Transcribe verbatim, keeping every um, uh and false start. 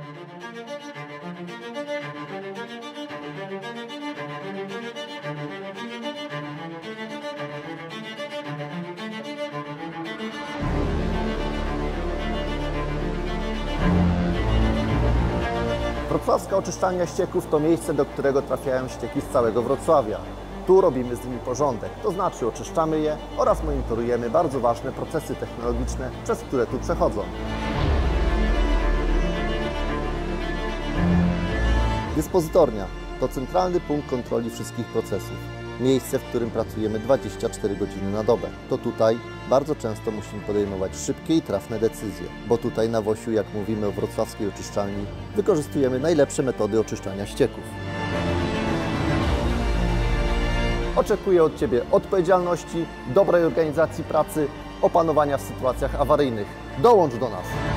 Wrocławska oczyszczalnia ścieków to miejsce, do którego trafiają ścieki z całego Wrocławia. Tu robimy z nimi porządek, to znaczy oczyszczamy je oraz monitorujemy bardzo ważne procesy technologiczne, przez które tu przechodzą. Dyspozytornia to centralny punkt kontroli wszystkich procesów. Miejsce, w którym pracujemy dwadzieścia cztery godziny na dobę. To tutaj bardzo często musimy podejmować szybkie i trafne decyzje, bo tutaj na Wosiu, jak mówimy o wrocławskiej oczyszczalni, wykorzystujemy najlepsze metody oczyszczania ścieków. Oczekuję od Ciebie odpowiedzialności, dobrej organizacji pracy, opanowania w sytuacjach awaryjnych. Dołącz do nas!